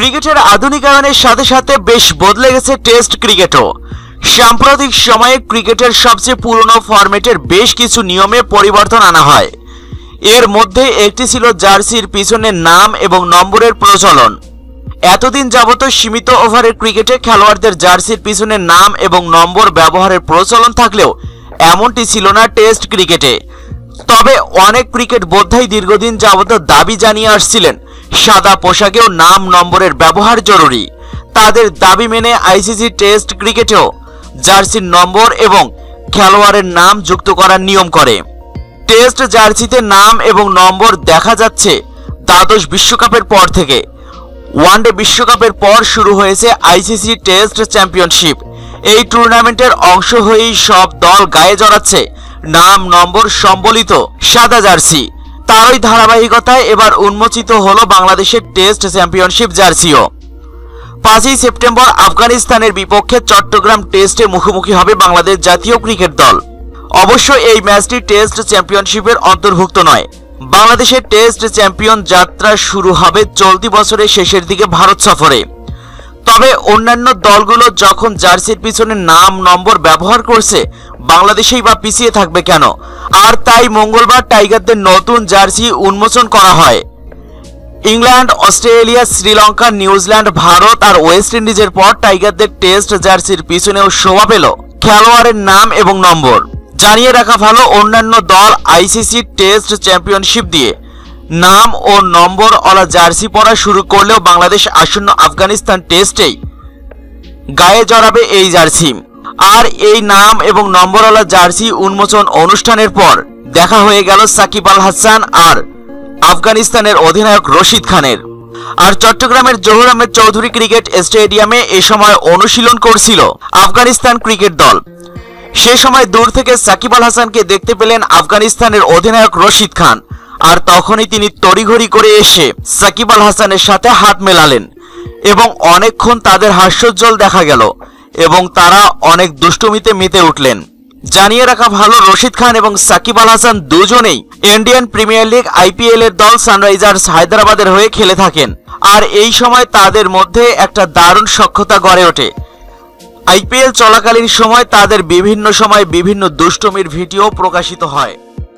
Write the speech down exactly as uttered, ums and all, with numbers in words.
ক্রিকেটের আধুনিকায়নের সাথে সাথে বেশ বদলে গেছে টেস্ট ক্রিকেটও। সাম্প্রতিক সময়ে ক্রিকেটের সবচেয়ে পুরনো ফরম্যাটের বেশ কিছু নিয়মে পরিবর্তন আনা হয়। এর মধ্যে একটি ছিল জার্সির পিছনে নাম এবং নম্বরের প্রচলন। এতদিন যাবত সীমিত ওভারের ক্রিকেটে খেলোয়াড়দের জার্সির পিছনে নাম এবং নম্বর ব্যবহারের প্রচলন থাকলেও এমনটি ছিল না টেস্ট ক্রিকেটে। তবে অনেক ক্রিকেট বোদ্ধাই দীর্ঘদিন যাবত দাবি জানিয়ে আসছিলেন সাদা পোশাকেও নাম নম্বরের ব্যবহার জরুরি। তাদের দাবি মেনে আইসিসি টেস্ট ক্রিকেটেও জার্সির নম্বর এবং খেলোয়াড়ের নাম যুক্ত করার নিয়ম করে। টেস্ট জার্সিতে নাম এবং নম্বর দেখা যাচ্ছে দ্বাদশ বিশ্বকাপের পর থেকে। ওয়ানডে বিশ্বকাপের পর শুরু হয়েছে আইসিসি টেস্ট চ্যাম্পিয়নশিপ। এই টুর্নামেন্টের অংশ হয়েই সব দল গায়ে জড়াচ্ছে নাম নম্বর সম্বলিত সাদা জার্সি। তারই ধারাবাহিকতায় এবার উন্মোচিত হলো বাংলাদেশের টেস্ট চ্যাম্পিয়নশিপ জার্সিও। পাঁচই সেপ্টেম্বর আফগানিস্তানের বিপক্ষে চট্টগ্রাম টেস্টে মুখোমুখি হবে বাংলাদেশ জাতীয় ক্রিকেট দল। অবশ্য এই ম্যাচটি টেস্ট চ্যাম্পিয়নশিপের অন্তর্ভুক্ত নয়। বাংলাদেশের টেস্ট চ্যাম্পিয়ন যাত্রা শুরু হবে চলতি বছরের শেষের দিকে ভারত সফরে। তবে অন্যান্য দলগুলো যখন জার্সির পিছনে নাম নম্বর ব্যবহার করছে, বাংলাদেশেই বা পিছিয়ে থাকবে কেন? আর তাই মঙ্গলবার টাইগারদের নতুন জার্সি উন্মোচন করা হয়। England, Australia, Sri Lanka, New Zealand, Bharat আর ওয়েস্ট ইন্ডিজের পর টাইগারদের টেস্ট জার্সির পিছনেও শোভা পেল খেলোয়াড়ের নাম এবং নম্বর। জানিয়ে রাখা ভালো, অন্যান্য দল আইসিসি টেস্ট চ্যাম্পিয়নশিপ দিয়ে নাম ও নম্বর ওলা জার্সি পরা শুরু করলেও বাংলাদেশ আসন্ন আফগানিস্তান টেস্টেই গায়ে জড়াবে এই জার্সি। আর এই নাম এবং নম্বরওয়ালা জার্সি উন্মোচন অনুষ্ঠানের পর দেখা হয়ে গেল সাকিব আল হাসান আর আফগানিস্তানের অধিনায়ক রশিদ খানের। আর চট্টগ্রামের জহুর আহমেদ চৌধুরী ক্রিকেট স্টেডিয়ামে এ সময় অনুশীলন করছিল আফগানিস্তান ক্রিকেট দল। সে সময় দূর থেকে সাকিব আল হাসানকে দেখতে পেলেন আফগানিস্তানের অধিনায়ক রশিদ খান। আর তখনই তিনি তড়িঘড়ি করে এসে সাকিব আল হাসানের সাথে হাত মেলালেন এবং অনেকক্ষণ তাদের হাস্যোজ্জ্বল দেখা গেল এবং তারা অনেক দুষ্টুমিতে মেতে উঠলেন। জানিয়ে রাখা ভালো, রশিদ খান এবং সাকিব আল হাসান দুজনেই ইন্ডিয়ান প্রিমিয়ার লিগ আইপিএল এর দল সানরাইজার্স হায়দ্রাবাদের হয়ে খেলে থাকেন। আর এই সময় তাদের মধ্যে একটা দারুণ সখ্যতা গড়ে ওঠে। আইপিএল চলাকালীন সময় তাদের বিভিন্ন সময় বিভিন্ন দুষ্টুমির ভিডিও প্রকাশিত হয়।